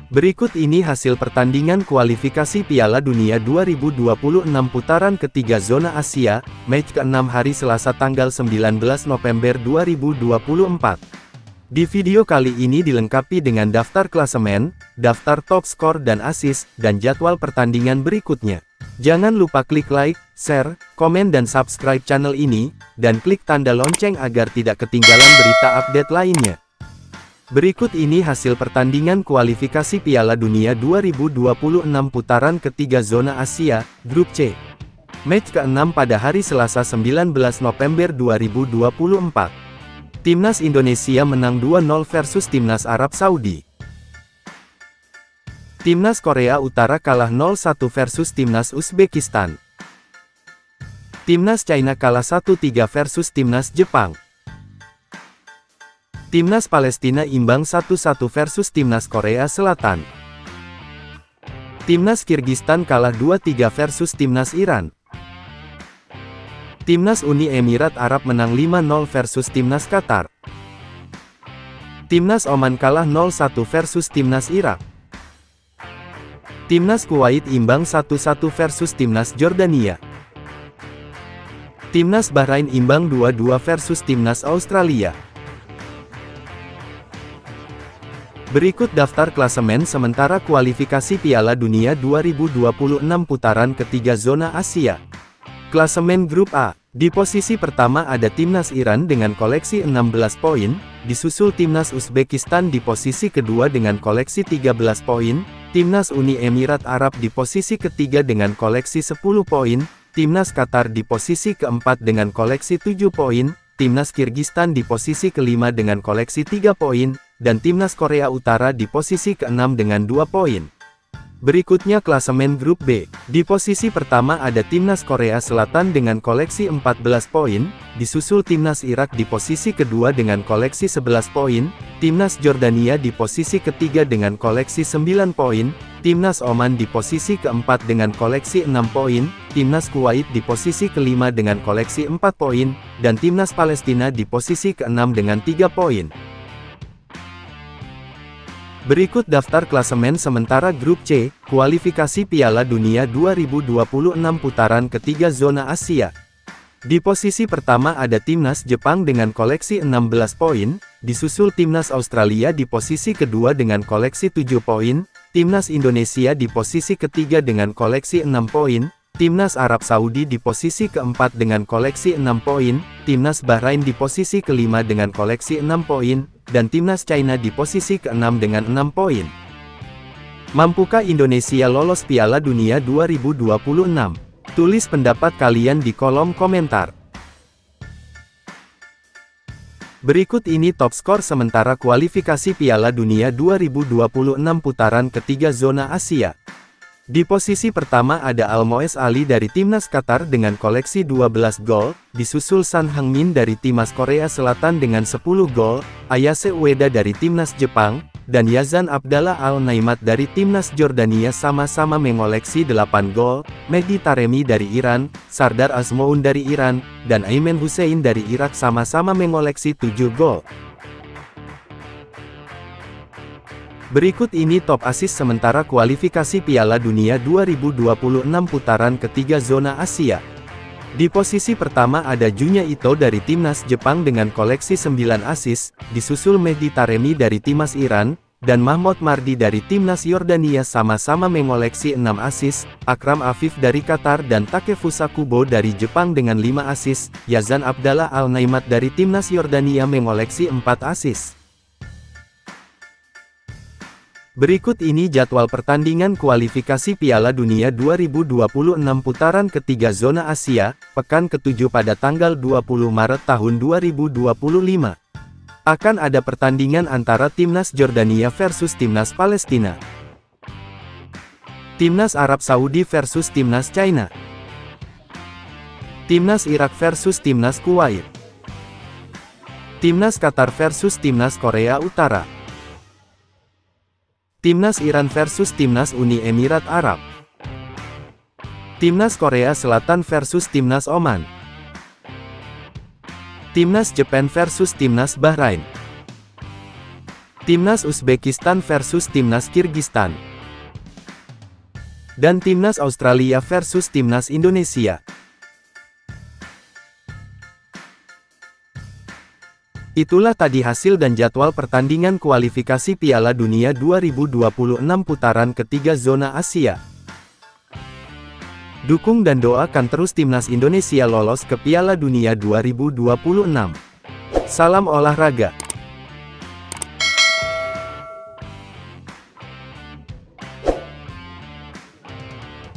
Berikut ini hasil pertandingan kualifikasi Piala Dunia 2026 putaran ketiga zona Asia, match ke-6 hari Selasa tanggal 19 November 2024. Di video kali ini dilengkapi dengan daftar klasemen, daftar top skor dan assist, dan jadwal pertandingan berikutnya. Jangan lupa klik like, share, komen dan subscribe channel ini, dan klik tanda lonceng agar tidak ketinggalan berita update lainnya. Berikut ini hasil pertandingan kualifikasi Piala Dunia 2026 putaran ketiga zona Asia, Grup C. Match ke-6 pada hari Selasa 19 November 2024. Timnas Indonesia menang 2-0 versus Timnas Arab Saudi. Timnas Korea Utara kalah 0-1 versus Timnas Uzbekistan. Timnas China kalah 1-3 versus Timnas Jepang. Timnas Palestina imbang 1-1 versus Timnas Korea Selatan. Timnas Kirgistan kalah 2-3 versus Timnas Iran. Timnas Uni Emirat Arab menang 5-0 versus Timnas Qatar. Timnas Oman kalah 0-1 versus Timnas Irak. Timnas Kuwait imbang 1-1 versus Timnas Jordania. Timnas Bahrain imbang 2-2 versus Timnas Australia. Berikut daftar klasemen sementara kualifikasi Piala Dunia 2026 putaran ketiga zona Asia. Klasemen Grup A. Di posisi pertama ada Timnas Iran dengan koleksi 16 poin, disusul Timnas Uzbekistan di posisi kedua dengan koleksi 13 poin, Timnas Uni Emirat Arab di posisi ketiga dengan koleksi 10 poin, Timnas Qatar di posisi keempat dengan koleksi 7 poin, Timnas Kirgistan di posisi kelima dengan koleksi 3 poin, dan Timnas Korea Utara di posisi ke-6 dengan 2 poin. Berikutnya klasemen Grup B. Di posisi pertama ada Timnas Korea Selatan dengan koleksi 14 poin, disusul Timnas Irak di posisi kedua dengan koleksi 11 poin, Timnas Jordania di posisi ketiga dengan koleksi 9 poin, Timnas Oman di posisi keempat dengan koleksi 6 poin, Timnas Kuwait di posisi kelima dengan koleksi 4 poin, dan Timnas Palestina di posisi ke-6 dengan 3 poin. Berikut daftar klasemen sementara Grup C, kualifikasi Piala Dunia 2026 putaran ketiga zona Asia. Di posisi pertama ada Timnas Jepang dengan koleksi 16 poin, disusul Timnas Australia di posisi kedua dengan koleksi 7 poin, Timnas Indonesia di posisi ketiga dengan koleksi 6 poin, Timnas Arab Saudi di posisi keempat dengan koleksi 6 poin, Timnas Bahrain di posisi kelima dengan koleksi 6 poin, dan Timnas China di posisi ke-6 dengan 6 poin. Mampukah Indonesia lolos Piala Dunia 2026? Tulis pendapat kalian di kolom komentar. Berikut ini top skor sementara kualifikasi Piala Dunia 2026 putaran ketiga zona Asia. Di posisi pertama ada Almoez Ali dari Timnas Qatar dengan koleksi 12 gol, disusul Son Heung-min dari Timnas Korea Selatan dengan 10 gol, Ayase Ueda dari Timnas Jepang, dan Yazan Abdallah Al-Naimat dari Timnas Jordania sama-sama mengoleksi 8 gol, Mehdi Taremi dari Iran, Sardar Azmoun dari Iran, dan Aimen Hussein dari Irak sama-sama mengoleksi 7 gol. Berikut ini top assist sementara kualifikasi Piala Dunia 2026 putaran ketiga zona Asia. Di posisi pertama ada Junya Ito dari Timnas Jepang dengan koleksi 9 assist, disusul Mehdi Taremi dari Timnas Iran, dan Mahmoud Mardi dari Timnas Yordania sama-sama mengoleksi 6 assist, Akram Afif dari Qatar dan Takefusa Kubo dari Jepang dengan 5 assist, Yazan Abdallah Al-Naimat dari Timnas Yordania mengoleksi 4 assist. Berikut ini jadwal pertandingan kualifikasi Piala Dunia 2026 putaran ketiga zona Asia, pekan ke-7 pada tanggal 20 Maret tahun 2025. Akan ada pertandingan antara Timnas Jordania versus Timnas Palestina. Timnas Arab Saudi versus Timnas China. Timnas Irak versus Timnas Kuwait. Timnas Qatar versus Timnas Korea Utara. Timnas Iran versus Timnas Uni Emirat Arab. Timnas Korea Selatan versus Timnas Oman. Timnas Jepang versus Timnas Bahrain. Timnas Uzbekistan versus Timnas Kirgistan. Dan Timnas Australia versus Timnas Indonesia. Itulah tadi hasil dan jadwal pertandingan kualifikasi Piala Dunia 2026 putaran ketiga zona Asia. Dukung dan doakan terus Timnas Indonesia lolos ke Piala Dunia 2026. Salam olahraga.